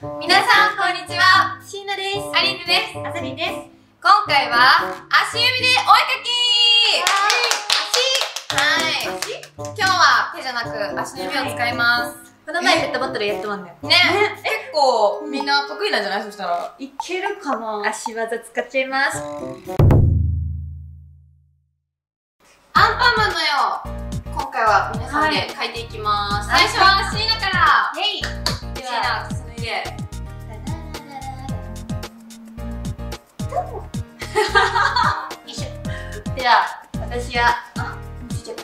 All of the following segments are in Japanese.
皆さんこんにちは。 椎名です。 アリンヌです。 あさりんです。 今回は足指でお絵かき。今日は手じゃなく足の指を使います。 この前ペットボトルやってまんだよ。 ね、結構みんな得意なんじゃない？そしたらいけるかな。足技使っちゃいます。 アンパンマンの絵を今回は皆さんで描いていきます。最初は椎名から。椎名進んで。 では私は見せちゃった。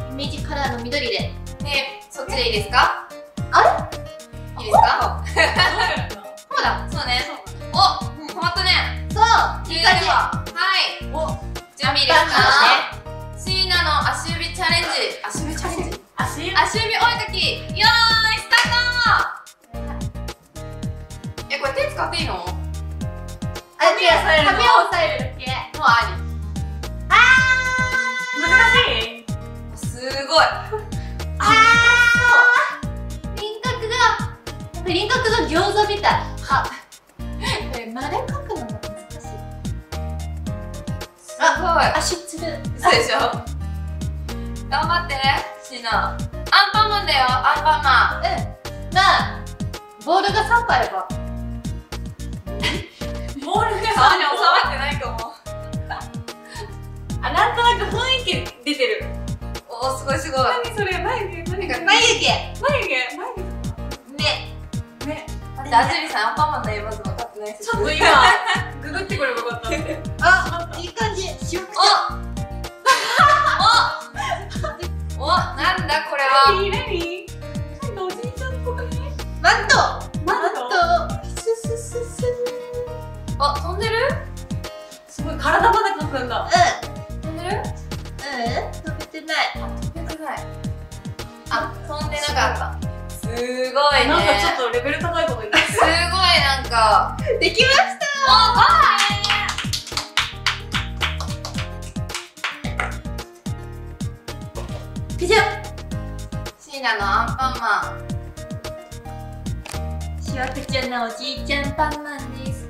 イメージカラーの緑で。 ね、そっちでいいですか？ あれ？いいですか？そうだ、そうね。お、止まったね。 そう。 いい感じ。はい。お、準備いいですか？椎名の足指チャレンジ。足指チャレンジ。足指お絵かき。よーい、スタート。これ手使っていいの？ 髪を押さえるだけ。 もうあり。 難しい。 すごい。 輪郭が餃子みたい。これ丸描くのが難しい。 すごい。 足つる。 そうでしょ。頑張って椎名。アンパンマンだよ、アンパンマン。 まあボールが3個あれば。ボールが顔に収まってないかも。 なんとなく雰囲気出てる。 おお、すごいすごい。 何それ？眉毛。 目。安住さん、アンパンマンの絵まず分かってないです。 ちょっと今ググってこればよかった。いい感じ。塩くちゃ。 お、なんだこれは。 何？おじいちゃんっぽくない？マント。スススス。 あ、飛んでる？ すごい体まで描くんだ。 飛んでる？ 飛べてない。 飛んでない。あ、飛んでなかった。すごいね。 なんかちょっとレベル高いこと言ってる。 すごいなんかできました。ピザ。 椎名のアンパンマン。 しわくちゃんのおじいちゃんパンマンです。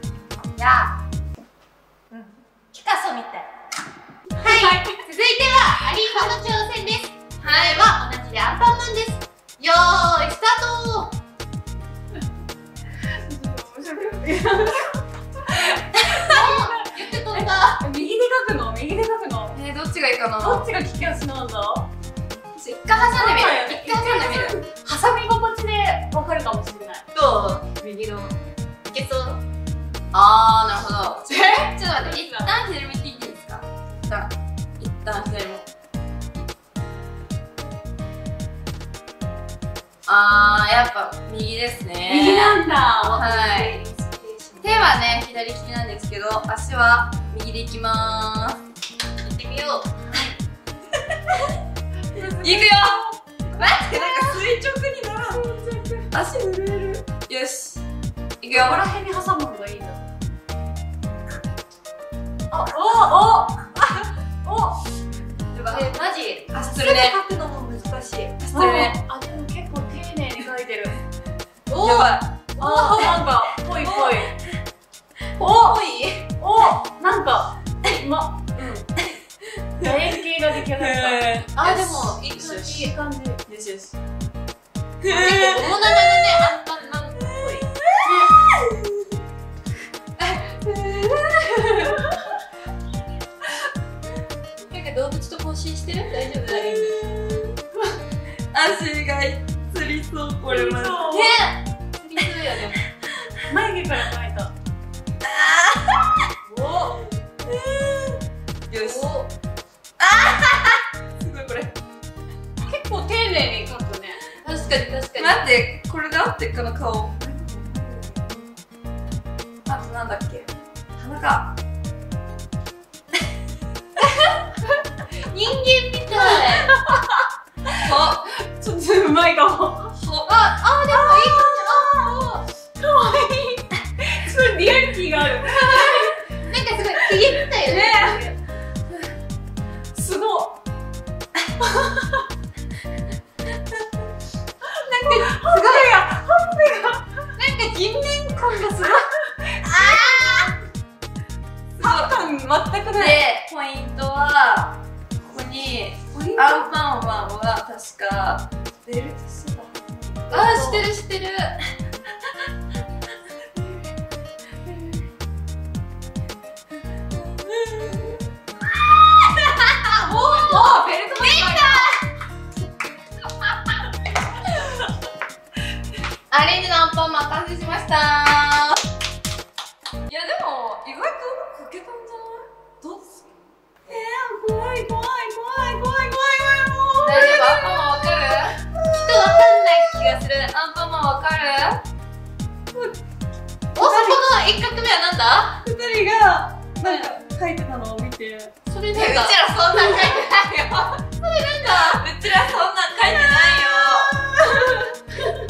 ピカソみたい。はい。続いてはアリーナの挑戦です。はい。は同じでアンパンマンです。よーいスタート。言って飛んだ。右で書くの？ どっちがいいかな。 どっちが利き足なんだ？ 一回挟んでみる。一回挟んでみる。 挟み心地でわかるかもしれない。どう？右の。いけそう。 あー、なるほど。ちょっと待って、一旦左向いていいですか？一旦左も。やっぱ右ですね。 右なんだ。 はい。手はね、左利きなんですけど、足は右でいきまーす。 行ってみよう。 いくよ。待って、なんか垂直にならん。足震える。よし。いくよ。 ここら辺に挟むのがいいんだ。マジ足つるね。 書くのも難しい。 足つるね。 でも結構丁寧に書いてる。 やばい。 なんかぽい。なんか楕円形が出来上がった。でもいい感じ。 よしよし。 大長のね、アンパンマンっぽい。なんか動物と交信してる？大丈夫？ 足がつりそう、これまで。 つりそうよね。眉毛から描いた。 よし。すごいこれ。 結構丁寧に描くね。確かに。 待って、これで合ってっかな、顔。あとなんだっけ、鼻か。 人間みたい。 ちょっとうまいかも。 でもいい感じ。かわいい。すごいリアリティがある。なんかすごいひげみたいよね。すごい。なんか人面信感がすごい。感全くない。 で、ポイントは、ここに、アンパンマンは確か、ベルトしてた。あー、知ってる知ってる。おー、ベルトできた。アレンジのアンパンマン完成しました。いやでも意外と書けたんじゃない？どうですか？ 怖い怖い怖い怖い怖い怖い。 大丈夫？アンパンマンわかる？きっとわかんない気がする。アンパンマンわかる？お、そこの一画目はなんだ？ 二人がなんか書いてたのを見て、 それなんだ？うちらそんなん書いてないよ。それなんだ？うちらそんなん書いてないよ。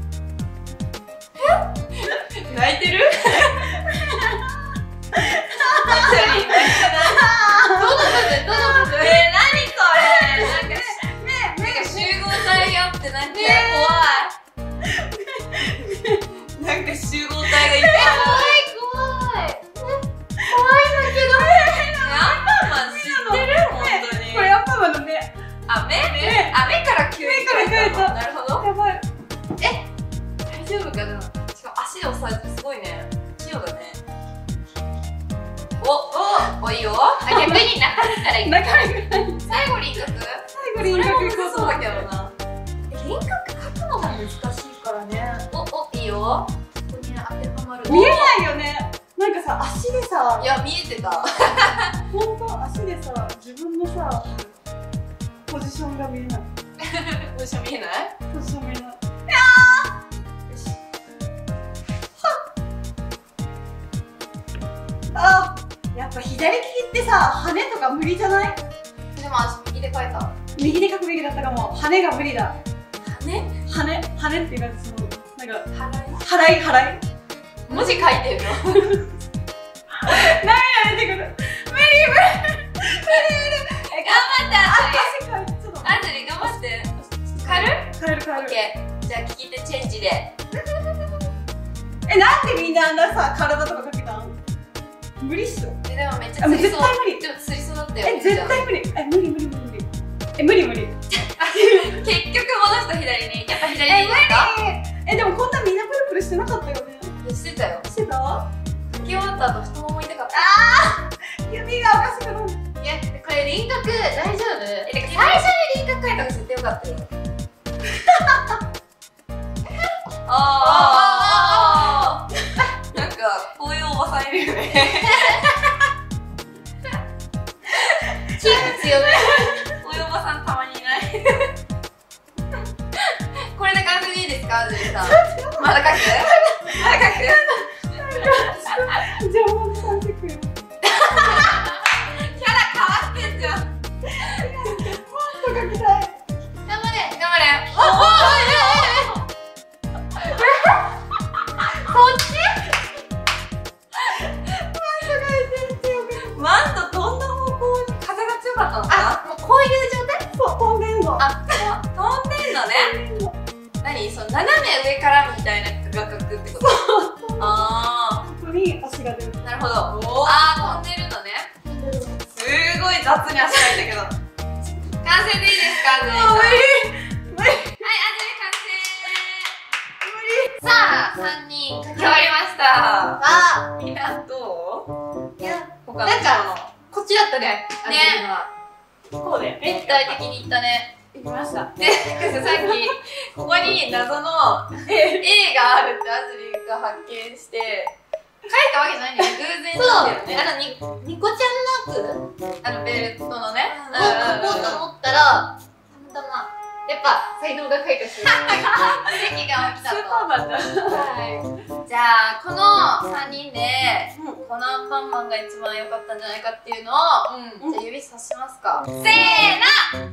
泣いてる？どの部分？どの部分？何これ？なんか集合体があってなんか怖い。なんか集合体がいっぱい。怖い怖い。怖いんだけど。アンパンマン知ってる？本当に。 これアンパンマンの目。 あ、目から急に書いた。 なるほど。 やばい。 大丈夫かな？しかも足で押さえてすごいね。器用だね。お、いいよ。逆に中身からいく。最後輪郭？それもむずそうだけどな。輪郭描くのが難しいからね。いいよ。ここに当てはまる。 見えないよね。なんかさ、足でさ。 いや、見えてた。 ほんと、足でさ、自分のさ、ポジションが見えない。 ポジション見えない？ ポジション見えない。よし。あ、やっぱ左利きってさ、羽とか無理じゃない？ でも私右で描いた。 右で描くべきだったかも。羽が無理だ。羽っていうか、その、なんか、払い文字書いてるの？ 涙出てくる。無理。 頑張って、 あずり頑張って。変える？ オッケー。じゃあ聞き手チェンジで。 なんでみんなあんなさ、体とかかけたん？無理っしょ。 でもめっちゃ釣りそう。 絶対無理。 でも釣りそうだったよ。 絶対無理。無理。 結局戻した左に。やっぱ左にですか？ でもこんなみんなプルプルしてなかったよね。 してたよ。 してた？ 書き終わった後太もも痛かった。 指がおかしくなる。 いや、これ輪郭大丈夫？最初に輪郭描いた方が絶対よかったよ。なんかこういうおばさんいるよね。キープ強め。こういうおばさんたまにいない。これで完成でいいですか、あずりさん？まだ描く？ じゃあもう3セクよ。 キャラ変わってんじゃん。 もっと描きたい。 頑張れ。こっち？マントどんな方向に風が強かったのかな？もうこういう状態？ そう、飛んでんの。 飛んでんのね。何？その斜め上からみたいな画角ってこと？ ここに足が出る。 なるほど。飛んでるのね。すごい雑に足がいたけど。完成でいいですか、あずりさん？ 無理。 はい、あずり完成。さあ、3人書き終わりました。みんなどう？いや、なんかこっちだったね。ね。 こうで立体的にいったね。 いきました。 で、さっきここに謎の A があるってあずりが発見して。書いたわけじゃないんだよね。偶然なんだよね。ニコちゃんマーク？ベルトのね。を書こうと思ったら、たまたま、やっぱ才能が書いたし、奇跡が起きたと。 スーパーマンだ。 じゃあ、この3人で、このアンパンマンが一番良かったんじゃないかっていうのを、じゃあ指さしますか。せーの！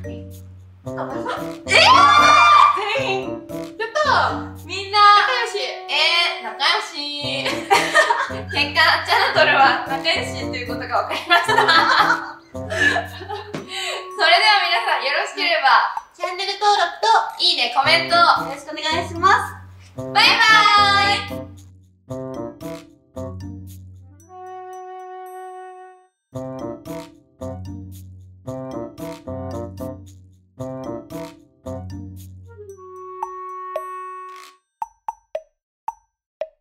全員！やったー！みんな仲良し！仲良し！喧嘩チャンネルは仲良しということが分かりました。それでは皆さんよろしければチャンネル登録といいね、コメントよろしくお願いします。バイバーイ！ す。